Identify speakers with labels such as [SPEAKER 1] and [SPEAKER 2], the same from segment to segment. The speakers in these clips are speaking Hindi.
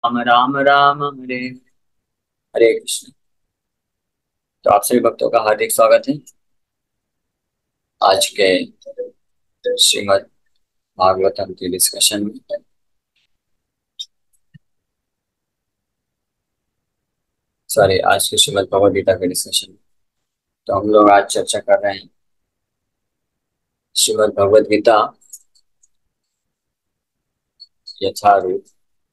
[SPEAKER 1] राम राम राम हरे हरे कृष्ण। तो आप सभी भक्तों का हार्दिक स्वागत है आज के श्रीमद् भागवतम के डिस्कशन में। सॉरी, आज के श्रीमद् भगवद गीता के डिस्कशन में। तो हम लोग आज चर्चा कर रहे हैं Shrimad Bhagavad Gita Yatharoop,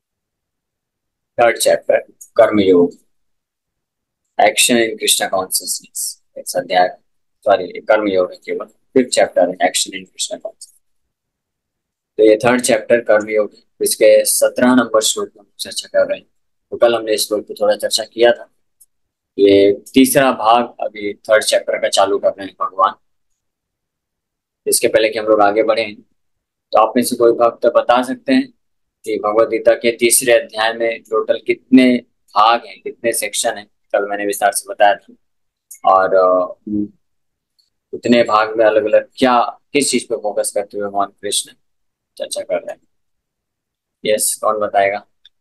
[SPEAKER 1] third chapter, Karmayog, action in Krishna consciousness. इस अध्याय, सॉरी, कर्मयोग है केवल। फिफ्थ चैप्टर है एक्शन इन कृष्ण कॉन्शियसनेस। तो ये थर्ड चैप्टर कर्मयोग है। इसके 17 नंबर श्लोक में हम चर्चा कर रहे हैं। तो कल हमने इस श्लोक पर थोड़ा चर्चा किया था। ये तीसरा भाग अभी थर्ड चैप्टर का चालू कर रहे हैं भगवान। इसके पहले कि हम लोग आगे बढ़े, तो आप में से कोई भक्त बता सकते हैं कि भगवद गीता के तीसरे अध्याय में टोटल कितने भाग हैं, कितने सेक्शन हैं? कल मैंने विस्तार से बताया था। और उतने भाग में अलग अलग क्या, किस चीज पे फोकस करते हुए भगवान कृष्ण चर्चा कर रहे हैं? यस, कौन बताएगा?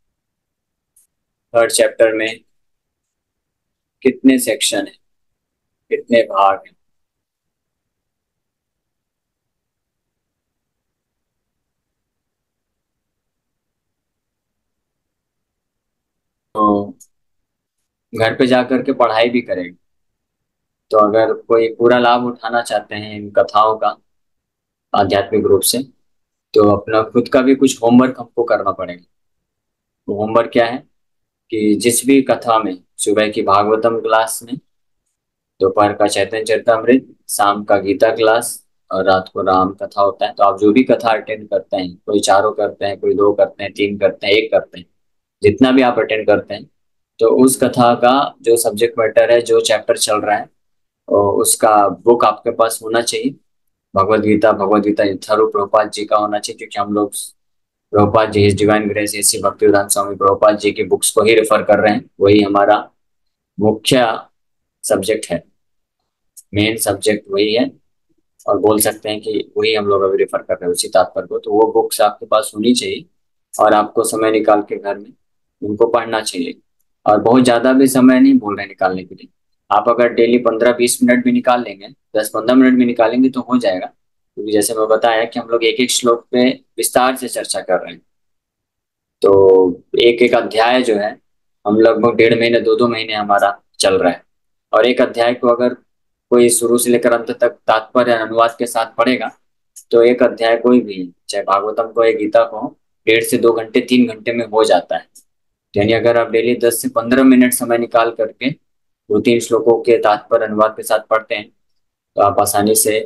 [SPEAKER 1] थर्ड चैप्टर में कितने सेक्शन है, कितने भाग हैं? तो घर पे जा करके पढ़ाई भी करेंगे। तो अगर कोई पूरा लाभ उठाना चाहते हैं इन कथाओं का आध्यात्मिक रूप से, तो अपना खुद का भी कुछ होमवर्क हमको करना पड़ेगा। वो होमवर्क क्या है कि जिस भी कथा में, सुबह की भागवतम क्लास में, दोपहर का चैतन्य चरितमृत, शाम का गीता क्लास और रात को राम कथा होता है। तो आप जो भी कथा अटेंड करते हैं, कोई चारों करते हैं, कोई दो करते हैं, तीन करते हैं, एक करते हैं, जितना भी आप अटेंड करते हैं, तो उस कथा का जो सब्जेक्ट मैटर है, जो चैप्टर चल रहा है, और उसका बुक आपके पास होना चाहिए। भगवद गीता यथारूप प्रभुपाद जी का होना चाहिए, क्योंकि हम लोग Prabhupad ji, his divine grace AC Bhaktivedanta Swami Prabhupad ji की बुक्स को ही रेफर कर रहे हैं। वही हमारा मुख्य सब्जेक्ट है, मेन सब्जेक्ट वही है। और बोल सकते हैं कि वही हम लोग अभी रेफर कर रहे हैं, उसी तात्पर्य को। तो वो बुक्स आपके पास होनी चाहिए और आपको समय निकाल के घर में उनको पढ़ना चाहिए। और बहुत ज्यादा भी समय नहीं बोल रहे निकालने के लिए। आप अगर डेली 15-20 मिनट भी निकाल लेंगे, 10-15 मिनट भी निकालेंगे तो हो जाएगा। क्योंकि जैसे मैं बताया कि हम लोग एक एक श्लोक पे विस्तार से चर्चा कर रहे हैं। तो एक एक अध्याय जो है, हम लगभग 1.5 महीने, 2-2 महीने हमारा चल रहा है। और एक अध्याय को अगर कोई शुरू से लेकर अंत तक तात्पर्य अनुवाद के साथ पढ़ेगा, तो एक अध्याय कोई भी, चाहे भागवतम को या गीता को, 1.5 से 2 घंटे, 3 घंटे में हो जाता है। यानी अगर आप डेली 10 से 15 मिनट समय निकाल करके 2-3 श्लोकों के तात्पर्य अनुवाद के साथ पढ़ते हैं, तो आप आसानी से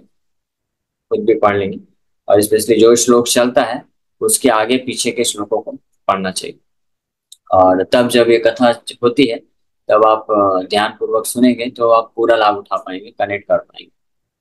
[SPEAKER 1] खुद भी पढ़ लेंगे। और स्पेशली जो श्लोक चलता है, उसके आगे पीछे के श्लोकों को पढ़ना चाहिए। और तब जब ये कथा होती है, तब आप ध्यान पूर्वक सुनेंगे तो आप पूरा लाभ उठा पाएंगे, कनेक्ट कर पाएंगे।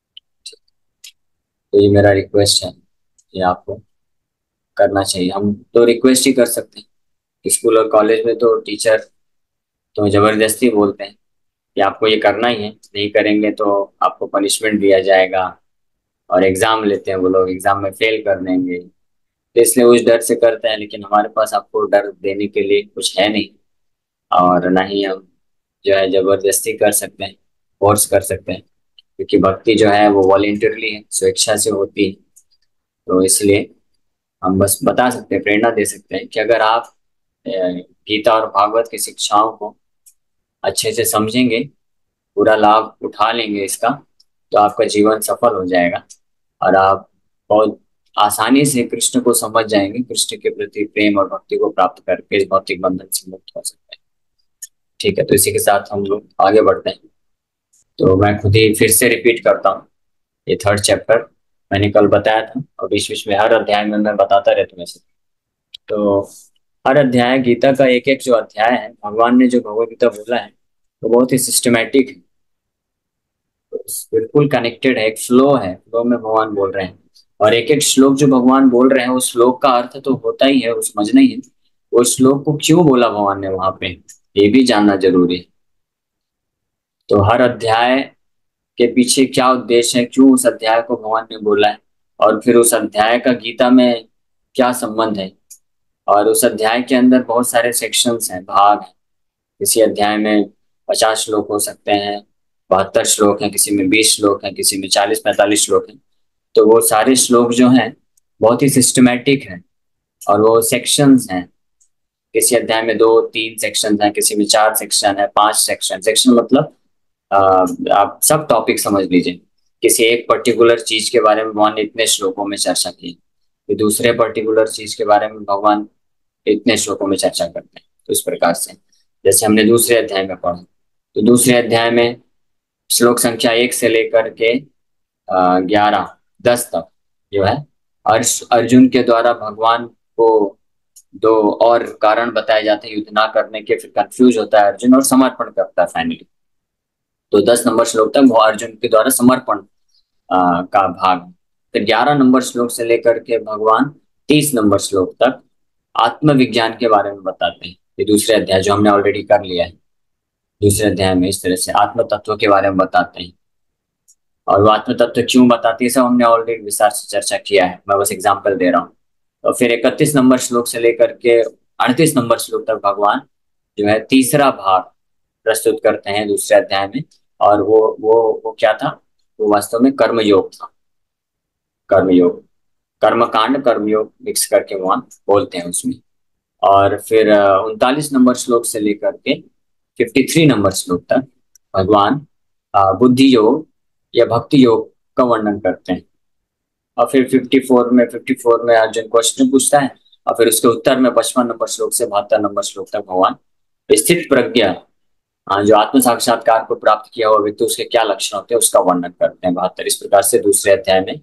[SPEAKER 1] तो ये मेरा रिक्वेस्ट है कि आपको करना चाहिए। हम तो रिक्वेस्ट ही कर सकते हैं। स्कूल और कॉलेज में तो टीचर तो जबरदस्ती बोलते हैं कि आपको ये करना ही है, नहीं करेंगे तो आपको पनिशमेंट दिया जाएगा। और एग्जाम लेते हैं वो लोग, एग्जाम में फेल कर देंगे, तो इसलिए उस डर से करते हैं। लेकिन हमारे पास आपको डर देने के लिए कुछ है नहीं, और ना ही हम जो है जबरदस्ती कर सकते हैं, फोर्स कर सकते हैं। क्योंकि भक्ति जो है वो वॉलेंटरली है, स्वेच्छा से होती है। तो इसलिए हम बस बता सकते हैं, प्रेरणा दे सकते हैं कि अगर आप गीता और भागवत की शिक्षाओं को अच्छे से समझेंगे, पूरा लाभ उठा लेंगे इसका, तो आपका जीवन सफल हो जाएगा। और आप बहुत आसानी से कृष्ण को समझ जाएंगे, कृष्ण के प्रति प्रेम और भक्ति को प्राप्त करके इस भौतिक बंधन से मुक्त हो सकते हैं। ठीक है, तो इसी के साथ हम लोग आगे बढ़ते हैं। तो मैं खुद ही फिर से रिपीट करता हूँ, ये थर्ड चैप्टर मैंने कल बताया था, और बीच बीच में हर अध्याय में मैं बताता रहता हूँ ऐसे। तो हर अध्याय, गीता का एक एक जो अध्याय है, भगवान ने जो भगवद गीता बोला है, वो बहुत ही सिस्टमेटिक है, बिल्कुल कनेक्टेड है, एक फ्लो है, फ्लो में भगवान बोल रहे हैं। और एक एक श्लोक जो भगवान बोल रहे हैं, उस श्लोक का अर्थ तो होता ही है, वो समझना ही है। वो श्लोक को क्यों बोला भगवान ने वहां पे, ये भी जानना जरूरी है। तो हर अध्याय के पीछे क्या उद्देश्य है, क्यों उस अध्याय को भगवान ने बोला है, और फिर उस अध्याय का गीता में क्या संबंध है, और उस अध्याय के अंदर बहुत सारे सेक्शंस हैं, भाग हैं। किसी अध्याय में 50 श्लोक हो सकते हैं, 72 श्लोक हैं, किसी में 20 श्लोक हैं, किसी में 40-45 श्लोक हैं। तो वो सारे श्लोक जो हैं बहुत ही सिस्टमेटिक हैं, और वो सेक्शंस हैं। किसी अध्याय में 2-3 सेक्शन हैं, किसी में 4 सेक्शन है, 5 सेक्शन। सेक्शन मतलब अ, आप सब टॉपिक समझ लीजिए। किसी एक पर्टिकुलर चीज के बारे में भगवान ने इतने श्लोकों में चर्चा की, फिर दूसरे पर्टिकुलर चीज के बारे में भगवान इतने श्लोकों में चर्चा करते हैं। तो इस प्रकार से जैसे हमने दूसरे अध्याय में पढ़ा, तो दूसरे अध्याय में श्लोक संख्या 1 से लेकर के 11-10 तक जो है, अर्जुन के द्वारा भगवान को दो और कारण बताए जाते हैं युद्ध ना करने के। फिर कंफ्यूज होता है अर्जुन और समर्पण करता है फाइनली। तो 10 नंबर श्लोक तक वो अर्जुन के द्वारा समर्पण का भाग है। फिर 11 नंबर श्लोक से लेकर के भगवान 30 नंबर श्लोक तक आत्मविज्ञान के बारे में बताते हैं। ये दूसरे अध्याय जो हमने ऑलरेडी कर लिया है, दूसरे अध्याय में इस तरह से आत्म तत्व के बारे में बताते हैं। और वो आत्म तत्व क्यों बताते हैं सब हमने ऑलरेडी विस्तार से चर्चा किया है, मैं बस एग्जाम्पल दे रहा हूँ। तो फिर 31 नंबर श्लोक से लेकर के 38 नंबर श्लोक तक भगवान जो है तीसरा भाग प्रस्तुत करते हैं दूसरे अध्याय में। और वो क्या था? वो वास्तव में कर्मयोग था। कर्मयोग, कर्मकांड कर्मयोग मिक्स करके भगवान बोलते हैं उसमें। और फिर 39 नंबर श्लोक से लेकर के 53 नंबर श्लोक तक भगवान बुद्धि योग या भक्ति योग का वर्णन करते हैं। और फिर 54 में अर्जुन क्वेश्चन पूछता है, और फिर उसके उत्तर में 55 नंबर श्लोक से 72 नंबर श्लोक तक भगवान स्थित प्रज्ञा, जो आत्म साक्षात्कार को प्राप्त किया हुआ व्यक्ति, उसके क्या लक्षण होते हैं उसका वर्णन करते हैं 72। इस प्रकार से दूसरे अध्याय में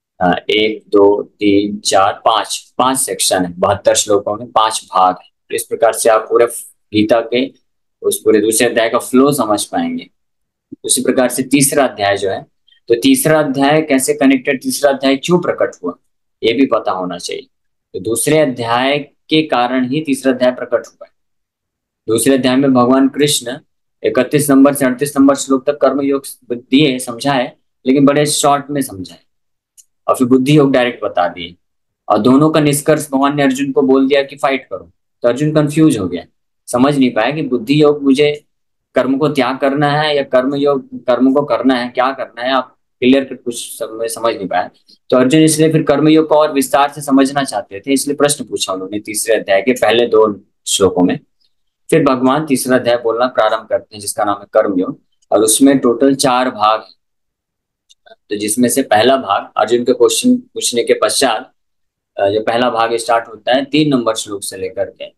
[SPEAKER 1] 1, 2, 3, 4, 5 सेक्शन है, 72 श्लोकों में 5 भाग है। तो इस प्रकार से आप पूरे गीता के उस पूरे दूसरे अध्याय का फ्लो समझ पाएंगे। उसी प्रकार से तीसरा अध्याय जो है, तो तीसरा अध्याय कैसे कनेक्टेड, तीसरा अध्याय क्यों प्रकट हुआ, ये भी पता होना चाहिए। तो दूसरे अध्याय के कारण ही तीसरा अध्याय प्रकट हुआ है। दूसरे अध्याय में भगवान कृष्ण 31 नंबर से 38 नंबर श्लोक तक कर्मयोग दिए, समझाए, लेकिन बड़े शॉर्ट में समझाए, और फिर बुद्धि योग डायरेक्ट बता दिए। और दोनों का निष्कर्ष भगवान ने अर्जुन को बोल दिया कि फाइट करो। तो अर्जुन कंफ्यूज हो गया, समझ नहीं पाया कि बुद्धि योग मुझे कर्म को त्याग करना है या कर्म योग कर्म को करना है, क्या करना है, आप क्लियर कर कुछ समझ नहीं पाया। तो अर्जुन इसलिए फिर कर्म योग को और विस्तार से समझना चाहते थे, इसलिए प्रश्न पूछा उन्होंने तीसरे अध्याय के पहले 2 श्लोकों में। फिर भगवान तीसरा अध्याय बोलना प्रारंभ करते हैं जिसका नाम है कर्म योग, और उसमें टोटल 4 भाग है। तो जिसमें से पहला भाग अर्जुन के क्वेश्चन पूछने के पश्चात जो पहला भाग स्टार्ट होता है 3 नंबर श्लोक से लेकर के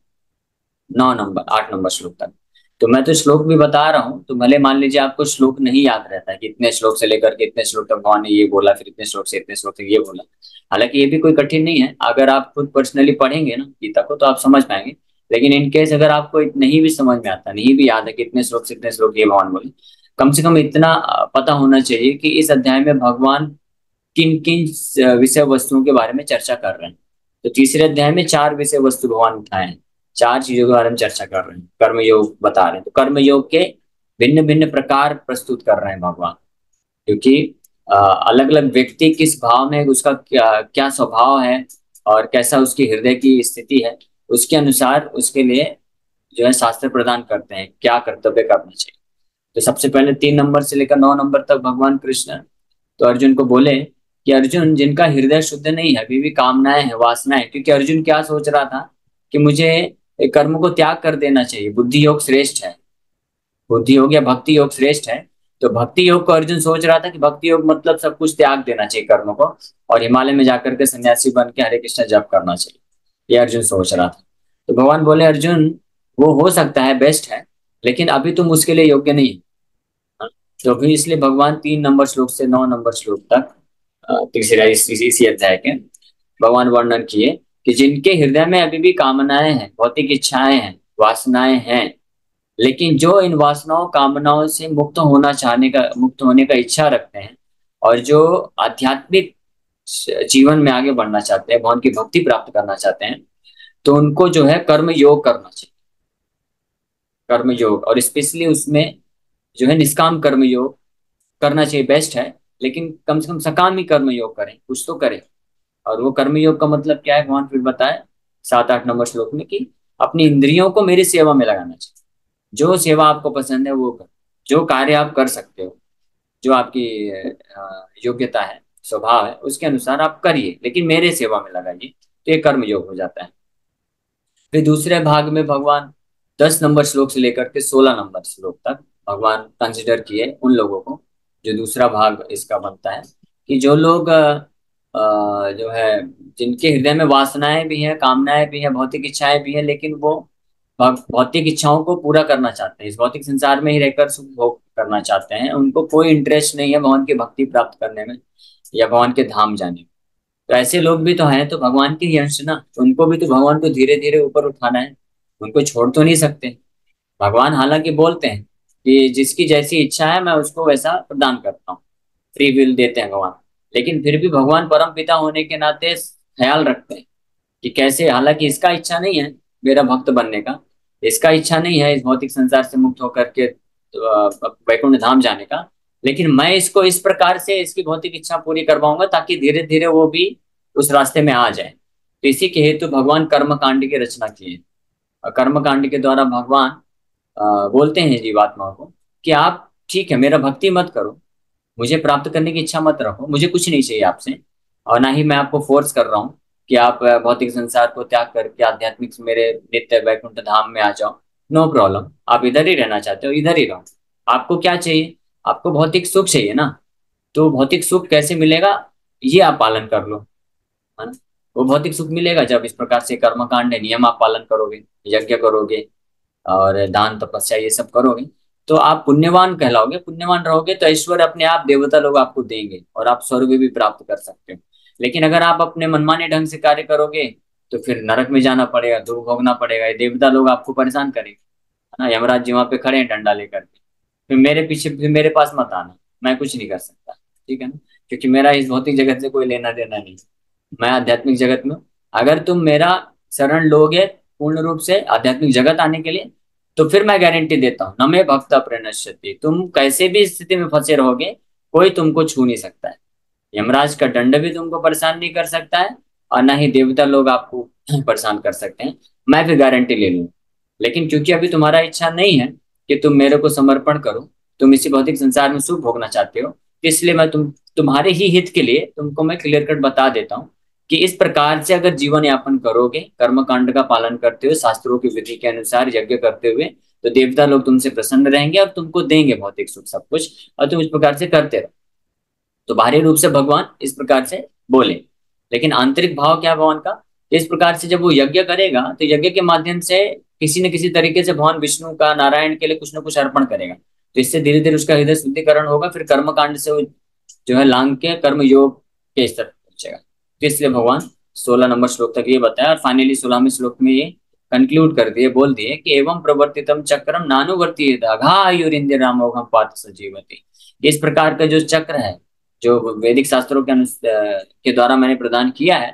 [SPEAKER 1] 8 नंबर श्लोक तक। तो मैं तो श्लोक भी बता रहा हूँ, तो भले मान लीजिए आपको श्लोक नहीं याद रहता है कि इतने श्लोक से लेकर के इतने श्लोक तक भगवान ने ये बोला, फिर इतने श्लोक से इतने श्लोक तक ये बोला। हालांकि ये भी कोई कठिन नहीं है, अगर आप खुद पर्सनली पढ़ेंगे ना गीता को तो आप समझ पाएंगे। लेकिन इन केस अगर आपको नहीं भी समझ में आता, नहीं भी याद है कि इतने श्लोक से इतने श्लोक ये भगवान बोले, कम से कम इतना पता होना चाहिए कि इस अध्याय में भगवान किन किन विषय वस्तुओं के बारे में चर्चा कर रहे हैं। तो तीसरे अध्याय में 4 विषय वस्तु भगवान उठाए हैं, 4 चीजों के बारे में चर्चा कर रहे हैं, कर्म योग बता रहे हैं। तो कर्म योग के भिन्न भिन्न प्रकार प्रस्तुत कर रहे हैं भगवान, क्योंकि अलग अलग व्यक्ति किस भाव में, उसका क्या क्या स्वभाव है और कैसा उसकी हृदय की स्थिति है, उसके अनुसार उसके लिए जो है शास्त्र प्रदान करते हैं क्या कर्तव्य करना चाहिए। तो सबसे पहले 3 नंबर से लेकर 9 नंबर तक भगवान कृष्ण तो अर्जुन को बोले कि अर्जुन, जिनका हृदय शुद्ध नहीं है, अभी भी कामनाएं हैं, वासनाएं, क्योंकि अर्जुन क्या सोच रहा था कि मुझे कर्म को त्याग कर देना चाहिए, बुद्धि योग श्रेष्ठ है, बुद्धि योग या भक्ति योग श्रेष्ठ है। तो भक्ति योग को अर्जुन सोच रहा था कि भक्ति योग मतलब सब कुछ त्याग देना चाहिए कर्म को, और हिमालय में जाकर के सन्यासी बन के हरे कृष्ण जप करना चाहिए, ये अर्जुन सोच रहा था। तो भगवान बोले अर्जुन, वो हो सकता है, बेस्ट है, लेकिन अभी तुम उसके लिए योग्य नहीं। तो फिर इसलिए भगवान 3 नंबर श्लोक से 9 नंबर श्लोक तक तीसरा इसी अध्याय के भगवान वर्णन किए कि जिनके हृदय में अभी भी कामनाएं हैं, भौतिक इच्छाएं हैं, वासनाएं हैं, लेकिन जो इन वासनाओं कामनाओं से मुक्त होने का इच्छा रखते हैं, और जो आध्यात्मिक जीवन में आगे बढ़ना चाहते हैं, भगवान की भक्ति प्राप्त करना चाहते हैं, तो उनको जो है कर्म योग करना चाहिए, कर्म योग। और स्पेशली उसमें जो है निष्काम कर्म योग करना चाहिए, बेस्ट है, लेकिन कम से कम सकाम ही कर्म योग करें, कुछ तो करें। और वो कर्म योग का मतलब क्या है भगवान फिर बताए 7-8 नंबर श्लोक में कि अपनी इंद्रियों को मेरी सेवा में लगाना चाहिए। जो सेवा आपको पसंद है वो करो, जो कार्य आप कर सकते हो, जो आपकी योग्यता है, स्वभाव है, उसके अनुसार आप करिए, लेकिन मेरे सेवा में लगाइए। तो ये कर्म योग हो जाता है। फिर दूसरे भाग में भगवान 10 नंबर श्लोक से लेकर के 16 नंबर श्लोक तक भगवान कंसिडर किए उन लोगों को, जो दूसरा भाग इसका बनता है, कि जो लोग जो है, जिनके हृदय में वासनाएं भी हैं, कामनाएं भी हैं, भौतिक इच्छाएं भी हैं, लेकिन वो भौतिक इच्छाओं को पूरा करना चाहते हैं, इस भौतिक संसार में ही रहकर सुख भोग करना चाहते हैं, उनको कोई इंटरेस्ट नहीं है भगवान की भक्ति प्राप्त करने में या भगवान के धाम जाने में। तो ऐसे लोग भी तो हैं, तो भगवान के ही अंश ना, तो उनको भी तो भगवान को धीरे धीरे ऊपर उठाना है, उनको छोड़ तो नहीं सकते। भगवान हालांकि बोलते हैं कि जिसकी जैसी इच्छा है मैं उसको वैसा प्रदान करता हूँ, फ्री विल देते हैं भगवान, लेकिन फिर भी भगवान परम पिता होने के नाते ख्याल रखते हैं कि कैसे, हालांकि इसका इच्छा नहीं है मेरा भक्त बनने का, इसका इच्छा नहीं है इस भौतिक संसार से मुक्त होकर के वैकुंठ धाम जाने का, लेकिन मैं इसको इस प्रकार से इसकी भौतिक इच्छा पूरी करवाऊंगा ताकि धीरे धीरे वो भी उस रास्ते में आ जाए। तो इसी के हेतु भगवान कर्म कांड की रचना की है। और कर्म कांड के द्वारा भगवान बोलते हैं जीवात्मा को कि आप ठीक है, मेरा भक्ति मत करो, मुझे प्राप्त करने की इच्छा मत रखो, मुझे कुछ नहीं चाहिए आपसे, और ना ही मैं आपको फोर्स कर रहा हूँ कि आप भौतिक संसार को त्याग करके आध्यात्मिक मेरे नित्य वैकुंठ धाम में आ जाओ। नो प्रॉब्लम, आप इधर ही रहना चाहते हो इधर ही रहो। आपको क्या चाहिए? आपको भौतिक सुख चाहिए ना, तो भौतिक सुख कैसे मिलेगा, ये आप पालन कर लो, है ना। वो भौतिक सुख मिलेगा जब इस प्रकार से कर्मकांड है, नियम आप पालन करोगे, यज्ञ करोगे और दान तपस्या ये सब करोगे, तो आप पुण्यवान कहलाओगे, पुण्यवान रहोगे तो ऐश्वर्य अपने आप देवता लोग आपको देंगे और आप स्वर्ग भी प्राप्त कर सकते हो। लेकिन अगर आप अपने मनमाने ढंग से कार्य करोगे तो फिर नरक में जाना पड़ेगा, दुख भोगना पड़ेगा, ये देवता लोग आपको परेशान करेंगे, है ना। यमराज जी वहां पे खड़े हैं डंडा लेकर के, फिर मेरे पीछे, फिर मेरे पास मत आना, मैं कुछ नहीं कर सकता, ठीक है ना, क्योंकि मेरा इस भौतिक जगत से कोई लेना देना नहीं, मैं आध्यात्मिक जगत में हूँ। अगर तुम मेरा शरण लोगे पूर्ण रूप से आध्यात्मिक जगत आने के लिए, तो फिर मैं गारंटी देता हूँ, न मे भक्त प्रणश्यति, तुम कैसे भी स्थिति में फंसे रहोगे, कोई तुमको छू नहीं सकता है। यमराज का दंड भी तुमको परेशान नहीं कर सकता है, और ना ही देवता लोग आपको परेशान कर सकते हैं, मैं फिर गारंटी ले लूँ। लेकिन क्योंकि अभी तुम्हारा इच्छा नहीं है कि तुम मेरे को समर्पण करो, तुम इसी भौतिक संसार में सुख भोगना चाहते हो, इसलिए मैं तुम्हारे ही हित के लिए तुमको मैं क्लियर कट बता देता हूँ कि इस प्रकार से अगर जीवन यापन करोगे, कर्म कांड का पालन करते हुए, शास्त्रों की विधि के अनुसार यज्ञ करते हुए, तो देवता लोग तुमसे प्रसन्न रहेंगे और तुमको देंगे भौतिक सुख सब कुछ, और तुम इस प्रकार से करते रहो। तो बाहरी रूप से भगवान इस प्रकार से बोले, लेकिन आंतरिक भाव क्या है भगवान का? इस प्रकार से जब वो यज्ञ करेगा तो यज्ञ के माध्यम से किसी न किसी तरीके से भगवान विष्णु का, नारायण के लिए कुछ न कुछ अर्पण करेगा, तो इससे धीरे धीरे उसका हृदय शुद्धिकरण होगा, फिर कर्म कांड से वो जो है लांग के कर्म योग के स्तर पर पहुंचेगा। तो इसलिए भगवान 16 नंबर श्लोक तक ये बताया, और फाइनली 16वें श्लोक में ये कंक्लूड कर दिए, बोल दिए कि एवं प्रवर्तितम चक्रम नानुवर्ती घायुरिंद्र रामोघम पार्थ सजीवती। इस प्रकार का जो चक्र है, जो वैदिक शास्त्रों के द्वारा मैंने प्रदान किया है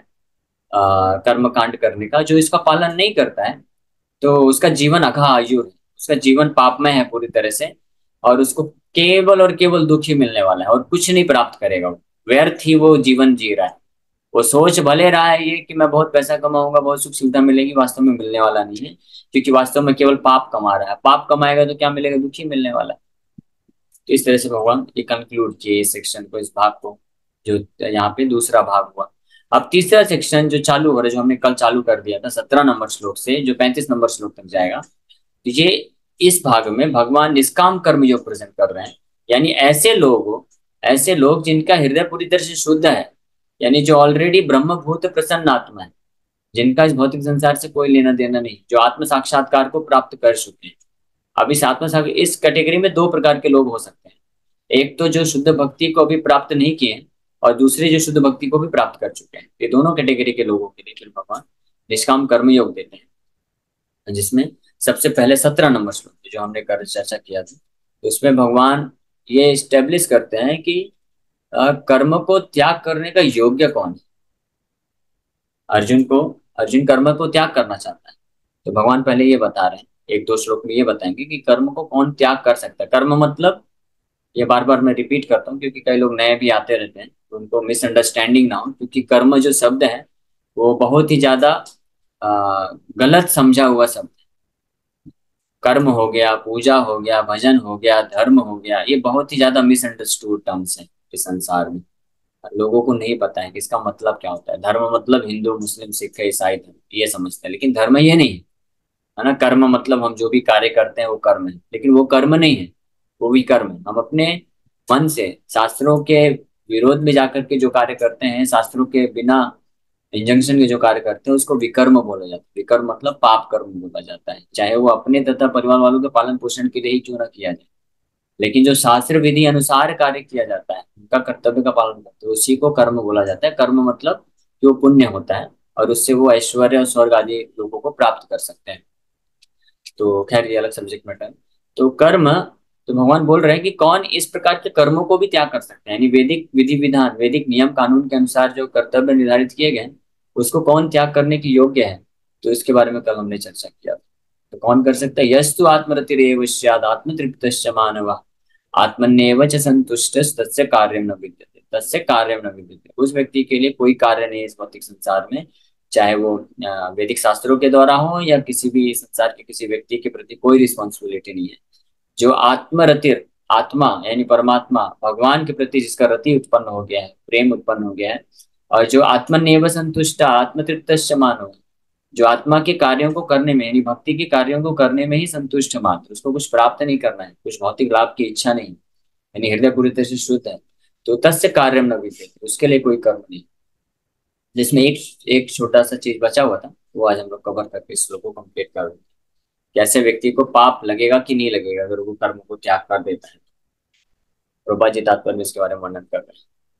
[SPEAKER 1] कर्म कांड करने का, जो इसका पालन नहीं करता है तो उसका जीवन अघा आयुर है, उसका जीवन पापमय है पूरी तरह से, और उसको केवल और केवल दुख ही मिलने वाला है और कुछ नहीं प्राप्त करेगा वो, व्यर्थ ही वो जीवन जी रहा है। वो सोच भले रहा है ये कि मैं बहुत पैसा कमाऊंगा, बहुत सुख सुविधा मिलेगी, वास्तव में मिलने वाला नहीं है, क्योंकि वास्तव में केवल पाप कमा रहा है, पाप कमाएगा तो क्या मिलेगा, दुख ही मिलने वाला है। तो इस तरह से भगवान ये कंक्लूड किए इस सेक्शन को, इस भाग को, जो यहाँ पे दूसरा भाग हुआ। अब तीसरा सेक्शन जो चालू हो रहा है, जो हमने कल चालू कर दिया था 17 नंबर श्लोक से, जो 35 नंबर श्लोक तक जाएगा, तो ये इस भाग में भगवान निष्काम कर्म योग प्रेजेंट कर रहे हैं। यानी ऐसे लोग जिनका हृदय पूरी तरह से शुद्ध है, यानी जो ऑलरेडी ब्रह्मभूत प्रसन्न आत्मा है, जिनका इस भौतिक संसार से कोई लेना देना नहीं, जो आत्म साक्षात्कार को प्राप्त कर चुके हैं। अब इस कैटेगरी में दो प्रकार के लोग हो सकते हैं, एक तो जो शुद्ध भक्ति को अभी प्राप्त नहीं किए, और दूसरे जो शुद्ध भक्ति को भी प्राप्त कर चुके हैं। ये दोनों कैटेगरी के लोगों के लिए फिर भगवान निष्काम कर्म योग देते हैं, जिसमें सबसे पहले 17 नंबर श्लोक जो हमने कर चर्चा किया था, तो उसमें भगवान ये स्टेब्लिश करते हैं कि कर्म को त्याग करने का योग्य कौन है। अर्जुन कर्म को त्याग करना चाहता है, तो भगवान पहले ये बता रहे हैं, एक दो श्लोक में ये बताएंगे कि कर्म को कौन त्याग कर सकता है। कर्म मतलब, ये बार बार मैं रिपीट करता हूँ क्योंकि कई लोग नए भी आते रहते हैं, तो उनको मिसअंडरस्टैंडिंग ना हो, क्योंकि कर्म जो शब्द है वो बहुत ही ज्यादा गलत समझा हुआ शब्द। कर्म हो गया, पूजा हो गया, भजन हो गया, धर्म हो गया, ये बहुत ही ज्यादा मिसअंडरस्टूड टर्म्स हैं इस संसार में। लोगों को नहीं पता है कि इसका मतलब क्या होता है। धर्म मतलब हिंदू, मुस्लिम, सिख, ईसाई धर्म, ये समझते हैं, लेकिन धर्म ये नहीं है ना। कर्म मतलब हम जो भी कार्य करते हैं वो कर्म है, लेकिन वो कर्म नहीं है, वो भी कर्म है। हम अपने मन से शास्त्रों के विरोध में जाकर के जो कार्य करते हैं, शास्त्रों के बिना इंजंक्शन के जो कार्य करते हैं, उसको विकर्म बोला जाता है। विकर्म मतलब पाप कर्म बोला जाता है, चाहे वो अपने तथा परिवार वालों के पालन पोषण के लिए ही क्यों ना किया जाए। लेकिन जो शास्त्र विधि अनुसार कार्य किया जाता है, उनका कर्तव्य का पालन करते हैं, उसी को कर्म बोला जाता है। कर्म मतलब जो पुण्य होता है, और उससे वो ऐश्वर्य और स्वर्ग आदि लोगों को प्राप्त कर सकते हैं। तो खैर ये अलग सब्जेक्ट मैटर। तो कर्म, तो भगवान बोल रहे हैं कि कौन इस प्रकार के कर्मों को भी त्याग कर सकते हैं, यानी वैदिक विधि विधान, वैदिक नियम कानून के अनुसार जो कर्तव्य निर्धारित किए गए हैं, उसको कौन त्याग करने की योग्य है। तो इसके बारे में कल हमने चर्चा किया। तो कौन कर सकता है। यस्तु आत्मरतिरेव स्याद आत्मतृप्तश्च मानवः आत्मन्येव च संतुष्टः तस्य कार्यं न विद्यते, तस्य कार्यं न विद्यते। उस व्यक्ति के लिए कोई कार्य नहीं है इस भौतिक संसार में, चाहे वो वैदिक शास्त्रों के द्वारा हो या किसी भी संसार के किसी व्यक्ति के प्रति कोई रिस्पॉन्सिबिलिटी नहीं है। जो आत्मरतिर, आत्मा यानी परमात्मा, भगवान के प्रति जिसका रति उत्पन्न हो गया है, प्रेम उत्पन्न हो गया है, और जो आत्मन्येव संतुष्ट आत्मतृप्तश्च मानो, जो आत्मा के कार्यों को करने में यानी भक्ति के कार्यों को करने में ही संतुष्ट है मात्र, उसको कुछ प्राप्त नहीं करना है, कुछ भौतिक लाभ की इच्छा नहीं, यानी हृदय पूरी तरह से शुद्ध है, तो तस्य कार्यम न विद्यते, उसके लिए कोई कर्म नहीं। जिसमें एक एक छोटा सा चीज बचा हुआ था, वो आज हम लोग कवर करके इस श्लोक को कंप्लीट कर देंगे। कैसे व्यक्ति को पाप लगेगा कि नहीं लगेगा अगर वो कर्म को त्याग कर देता है। प्रभा जी तात्पर्य में इसके बारे में वर्णन कर रहे हैं।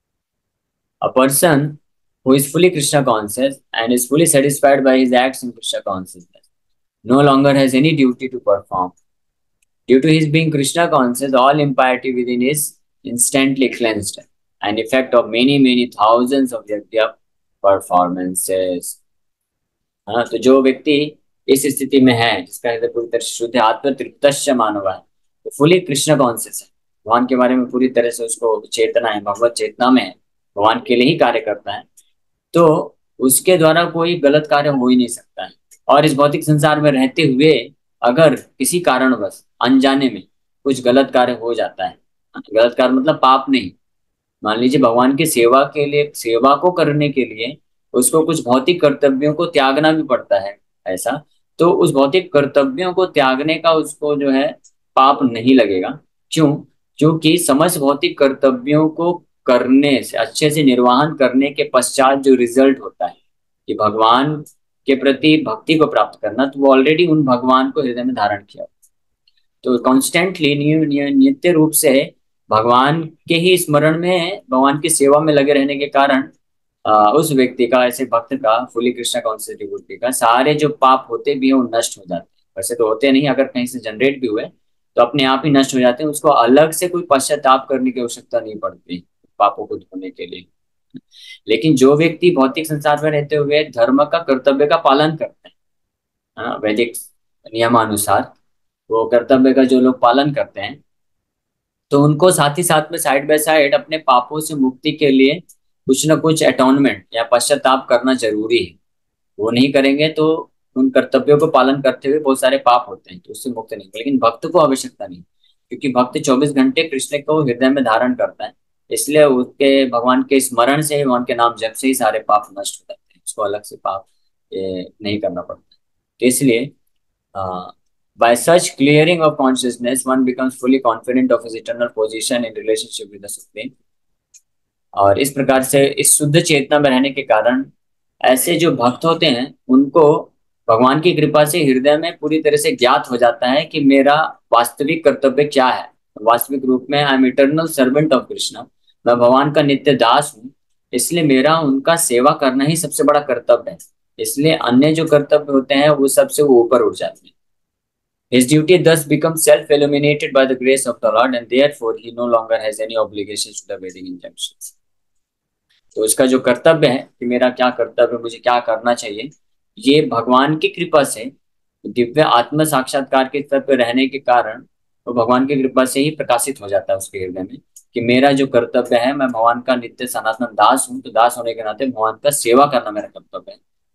[SPEAKER 1] A person who is fully Krishna conscious and is fully satisfied by his acts in Krishna consciousness no longer has any duty to perform. Due to his being Krishna conscious, all impiety within is instantly cleansed, an effect of many, many thousands of yajna performances. हाँ, तो जो व्यक्ति इस स्थिति में है, जिसका हृदय पूरी तरह से शुद्ध है, आत्म तृप्तश्च मानव है, तो फुली कृष्ण कॉन्शियस है, भगवान के बारे में पूरी तरह से उसको चेतना है, भगवत चेतना में है, भगवान के लिए ही कार्य करता है, तो उसके द्वारा कोई गलत कार्य हो ही नहीं सकता है। और इस भौतिक संसार में रहते हुए अगर किसी कारणवश अनजाने में कुछ गलत कार्य हो जाता है, गलत कार्य मतलब पाप नहीं, मान लीजिए भगवान की सेवा के लिए, सेवा को करने के लिए उसको कुछ भौतिक कर्तव्यों को त्यागना भी पड़ता है ऐसा, तो उस भौतिक कर्तव्यों को त्यागने का उसको जो है पाप नहीं लगेगा। क्यों? क्योंकि समस्त भौतिक कर्तव्यों को करने से, अच्छे से निर्वहन करने के पश्चात जो रिजल्ट होता है कि भगवान के प्रति भक्ति को प्राप्त करना, तो वो ऑलरेडी उन भगवान को हृदय में धारण किया। तो कॉन्स्टेंटली नित्य रूप से भगवान के ही स्मरण में, भगवान की सेवा में लगे रहने के कारण उस व्यक्ति का, ऐसे भक्त का, फुली कृष्णा कॉन्शियस डिवोटी का, सारे जो पाप होते भी हैं वो नष्ट हो जाते हैं। वैसे तो होते नहीं, अगर कहीं से जनरेट भी हुए तो अपने आप ही नष्ट हो जाते हैं, उसको अलग से कोई पश्चाताप करने की आवश्यकता नहीं पड़ती पापों को धोने के लिए। लेकिन जो व्यक्ति भौतिक संसार में रहते हुए धर्म का, कर्तव्य का पालन करते हैं, वैदिक नियमानुसार वो कर्तव्य का जो लोग पालन करते हैं, तो उनको साथ ही साथ में साइड बाय साइड अपने पापों से मुक्ति के लिए कुछ ना कुछ अटोनमेंट या पश्चाताप करना जरूरी है। वो नहीं करेंगे तो उन कर्तव्यों को पालन करते हुए बहुत सारे पाप होते हैं, तो उससे मुक्त नहीं होंगे। लेकिन भक्त को आवश्यकता नहीं, क्योंकि भक्त 24 घंटे कृष्ण को हृदय में धारण करता है, इसलिए उसके भगवान के स्मरण से ही, भगवान के नाम जप से ही सारे पाप नष्ट हो जाते हैं, उसको अलग से पाप नहीं करना पड़ता। तो इसलिए by such clearing of consciousness, one becomes fully confident of his eternal position in relationship with the Supreme. और इस प्रकार से इस शुद्ध चेतना में रहने के कारण ऐसे जो भक्त होते हैं उनको भगवान की कृपा से हृदय में पूरी तरह से ज्ञात हो जाता है कि मेरा वास्तविक कर्तव्य क्या है। वास्तविक रूप में I am eternal servant of Krishna, मैं भगवान का नित्य दास हूँ, इसलिए मेरा उनका सेवा करना ही सबसे बड़ा कर्तव्य है। इसलिए अन्य जो कर्तव्य होते हैं वो सबसे वो ऊपर उठ जाते हैं। His duty thus becomes self-illuminated by the grace of the Lord, and therefore he no longer has any obligations to the Vedic injunctions. तो उसका जो कर्तव्य है कि मेरा क्या कर्तव्य, मुझे क्या करना चाहिए, ये भगवान की कृपा से, दिव्य आत्म साक्षात्कार के स्तर पर रहने के कारण, तो भगवान की कृपा से ही प्रकाशित हो जाता है उसके हृदय में कि मेरा जो कर्तव्य है, मैं भगवान का नित्य सनातन दास हूँ, तो दास होने के नाते भगवान का सेवा करना मेरा कर्तव्य है।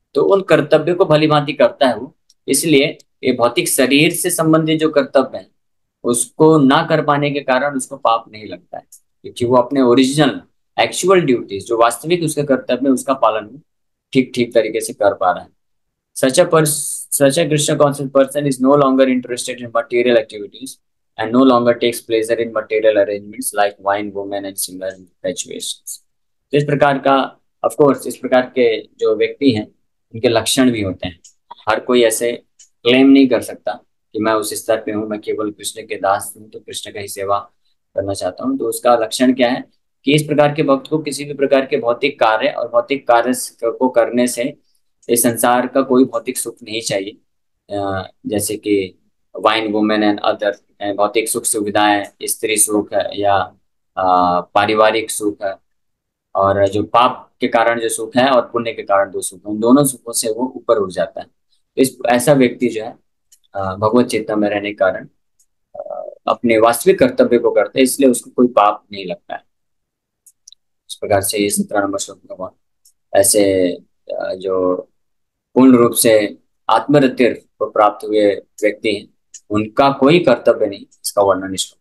[SPEAKER 1] तो उन कर्तव्य को भली भांति करता है वो। इसलिए ये भौतिक शरीर से संबंधित जो कर्तव्य है उसको ना कर पाने के कारण उसको पाप नहीं लगता है, क्योंकि वो अपने ओरिजिनल एक्चुअल ड्यूटीज जो वास्तविक उसके कर्तव्य है उसका पालन वो ठीक ठीक तरीके से कर पा रहा है। Such a Krishna conscious person is no longer interested in material activities and no longer takes pleasure in material arrangements like wine, women and similar infatuations. तो इस प्रकार का, ऑफ कोर्स इस प्रकार के जो व्यक्ति हैं उनके लक्षण भी होते हैं। हर कोई ऐसे क्लेम नहीं कर सकता कि मैं उस स्तर पे हूँ, मैं केवल कृष्ण के दास हूँ तो कृष्ण का ही सेवा करना चाहता हूँ। तो उसका लक्षण क्या है कि इस प्रकार के भक्त को किसी भी प्रकार के भौतिक कार्य और भौतिक कार्य को करने से इस संसार का कोई भौतिक सुख नहीं चाहिए। जैसे कि वाइन, वुमेन एंड अदर भौतिक सुख सुविधाएं, स्त्री सुख है या पारिवारिक सुख है, और जो पाप के कारण जो सुख है और पुण्य के कारण जो सुख है, उन दोनों सुखों से वो ऊपर उठ जाता है। इस ऐसा व्यक्ति जो है भगवत चेतना में रहने के कारण अपने वास्तविक कर्तव्य को करता है, इसलिए उसको कोई पाप नहीं लगता है। इस प्रकार से ये 17 नंबर श्लोक में भगवान ऐसे जो पूर्ण रूप से आत्मरतिर को प्राप्त हुए व्यक्ति हैं उनका कोई कर्तव्य नहीं, इसका वर्णन इस।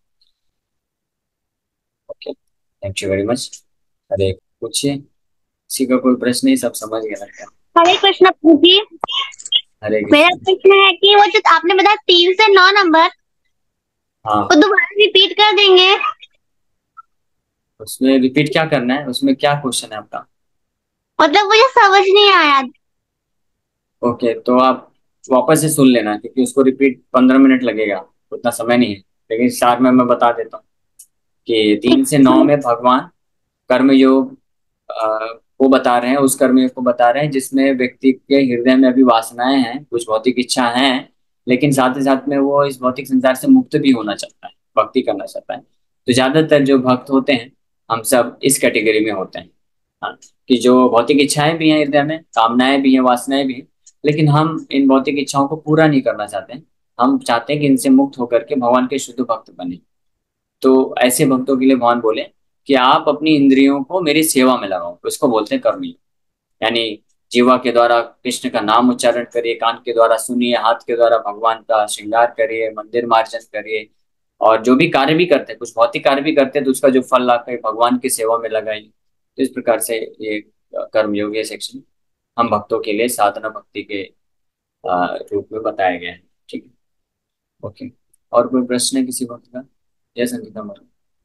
[SPEAKER 1] Okay, thank you very much. अरे पूछिए, किसी का कोई प्रश्न नहीं, सब समझ गया लगता है।
[SPEAKER 2] हरे कृष्ण प्रभु जी,
[SPEAKER 1] हरे
[SPEAKER 2] मेरा
[SPEAKER 1] कृष्ण।
[SPEAKER 2] प्रश्न है कि वो जो आपने बताया 3 से 9 नंबर,
[SPEAKER 1] हाँ,
[SPEAKER 2] वो दोबारा रिपीट कर देंगे?
[SPEAKER 1] उसमें रिपीट क्या करना है, उसमें क्या क्वेश्चन है आपका?
[SPEAKER 2] मतलब मुझे समझ नहीं आया।
[SPEAKER 1] ओके, तो आप वापस से सुन लेना, क्योंकि उसको रिपीट 15 मिनट लगेगा, उतना समय नहीं है। लेकिन सार में मैं बता देता हूँ कि
[SPEAKER 2] ठीक
[SPEAKER 1] 3 से 9 में भगवान कर्मयोग को बता रहे हैं, उस कर्मयोग को बता रहे हैं जिसमें व्यक्ति के हृदय में अभी वासनाएं हैं, कुछ भौतिक इच्छा हैं, लेकिन साथ ही साथ में वो इस भौतिक संसार से मुक्त भी होना चाहता है, भक्ति करना चाहता है। तो ज्यादातर जो भक्त होते हैं हम सब इस कैटेगरी में होते हैं। हाँ, कि जो भौतिक इच्छाएं भी हैं हृदय में, कामनाएं भी हैं, वासनाएं भी हैं, लेकिन हम इन भौतिक इच्छाओं को पूरा नहीं करना चाहते हैं। हम चाहते हैं कि इनसे मुक्त होकर के भगवान के शुद्ध भक्त बने। तो ऐसे भक्तों के लिए भगवान बोले कि आप अपनी इंद्रियों को मेरी सेवा में लगाओ, उसको बोलते हैं कर्मयोग। यानी जीवा के द्वारा कृष्ण का नाम उच्चारण करिए, कान के द्वारा सुनिए, हाथ के द्वारा भगवान का श्रृंगार करिए, मंदिर मार्जन करिए, और जो भी कार्य भी करते हैं, कुछ भौतिक कार्य भी करते हैं, तो उसका जो फल लाकर भगवान की सेवा में लगाइए। तो इस प्रकार से ये कर्मयोग ये सेक्शन हम भक्तों के लिए साधना भक्ति के रूप में बताया गया है। ठीक है, ओके। और कोई प्रश्न है किसी भक्त का? जय संगीता मैम।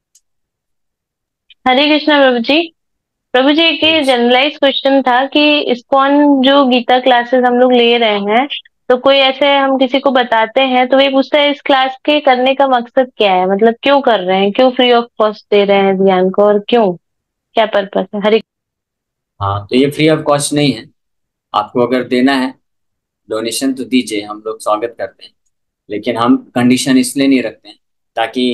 [SPEAKER 3] हरे कृष्णा प्रभु जी। प्रभु जी, एक जनरलाइज क्वेश्चन था कि इस्कॉन जो गीता क्लासेस हम लोग ले रहे हैं, तो कोई ऐसे हम किसी को बताते हैं तो ये पूछता है इस क्लास के करने का मकसद क्या है, मतलब क्यों कर रहे हैं, क्यों फ्री ऑफ कॉस्ट दे रहे हैं ज्ञान को, और क्यों, क्या पर्पस है? हरे।
[SPEAKER 1] हाँ, तो ये फ्री ऑफ कॉस्ट नहीं है। आपको अगर देना है डोनेशन तो दीजिए, हम लोग स्वागत करते हैं। लेकिन हम कंडीशन इसलिए नहीं रखते हैं ताकि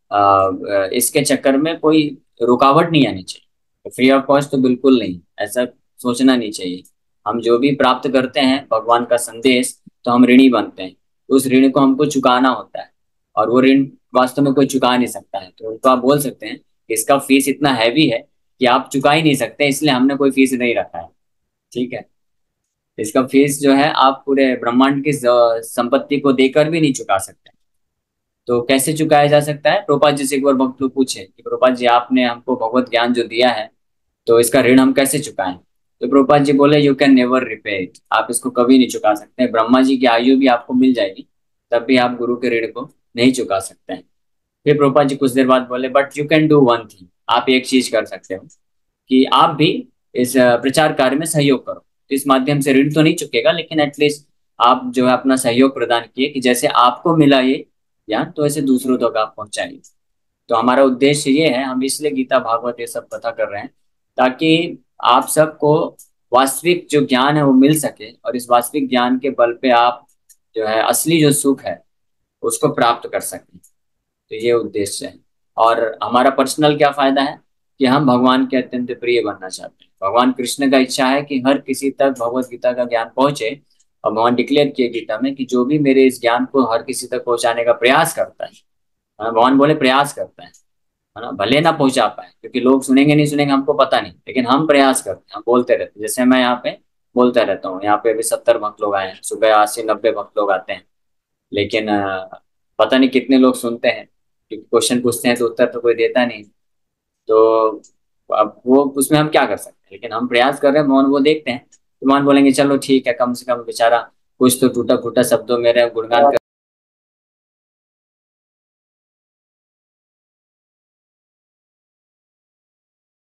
[SPEAKER 1] इसके चक्कर में कोई रुकावट नहीं आनी चाहिए। फ्री ऑफ कॉस्ट तो बिल्कुल नहीं, ऐसा सोचना नहीं चाहिए। हम जो भी प्राप्त करते हैं भगवान का संदेश, तो हम ऋणी बनते हैं, उस ऋण को हमको चुकाना होता है, और वो ऋण वास्तव में कोई चुका नहीं सकता है। तो उनको आप बोल सकते हैं कि इसका फीस इतना हैवी है कि आप चुका ही नहीं सकते, इसलिए हमने कोई फीस नहीं रखा है। ठीक है, इसका फीस जो है आप पूरे ब्रह्मांड की संपत्ति को देकर भी नहीं चुका सकते। तो कैसे चुकाया जा सकता है? प्रभुपाद जी से एक बार भक्त लोग पूछे कि प्रभुपाद जी आपने हमको भगवत ज्ञान जो दिया है, तो इसका ऋण हम कैसे चुकाएं? तो प्रभुपाद जी बोले you can never repay it, आप इसको कभी नहीं चुका सकते। ब्रह्मा जी की आयु भी आपको मिल जाएगी, तब भी आप गुरु के ऋण को नहीं चुका सकते हैं। फिर प्रभुपाद जी कुछ देर बाद बोले but you can do one thing, आप एक चीज कर सकते हो कि आप भी इस प्रचार कार्य में सहयोग करो। तो इस माध्यम से ऋण तो नहीं चुकेगा, लेकिन एटलीस्ट आप जो है अपना सहयोग प्रदान किए कि जैसे आपको मिला ये ज्ञान, तो ऐसे दूसरों तक आप पहुंचाइए। तो हमारा उद्देश्य ये है, हम इसलिए गीता भागवत ये सब कथा कर रहे हैं ताकि आप सबको वास्तविक जो ज्ञान है वो मिल सके, और इस वास्तविक ज्ञान के बल पे आप जो है असली जो सुख है उसको प्राप्त कर सकें। तो ये उद्देश्य है। और हमारा पर्सनल क्या फायदा है कि हम भगवान के अत्यंत प्रिय बनना चाहते हैं। भगवान कृष्ण का इच्छा है कि हर किसी तक भगवत गीता का ज्ञान पहुंचे, और भगवान डिक्लेयर किए गीता में कि जो भी मेरे इस ज्ञान को हर किसी तक पहुंचाने का प्रयास करता है, भगवान बोले प्रयास करता है ना, भले ना पहुंचा पाए, क्योंकि लोग सुनेंगे नहीं सुनेंगे हमको पता नहीं, लेकिन हम प्रयास करते हैं, हम बोलते रहते हैं। जैसे मैं यहाँ पे बोलता रहता हूँ। यहाँ पे भी 70 भक्त लोग आए हैं, सुबह 80-90 भक्त लोग आते हैं, लेकिन पता नहीं कितने लोग सुनते हैं, क्योंकि क्वेश्चन पूछते हैं तो उत्तर तो कोई देता नहीं। तो अब वो उसमें हम क्या कर सकते हैं, लेकिन हम प्रयास कर रहे हैं। मोहन वो देखते हैं तो मोहन बोलेंगे चलो ठीक है, कम से कम बेचारा कुछ तो टूटा फूटा शब्दों मेरे गुणगान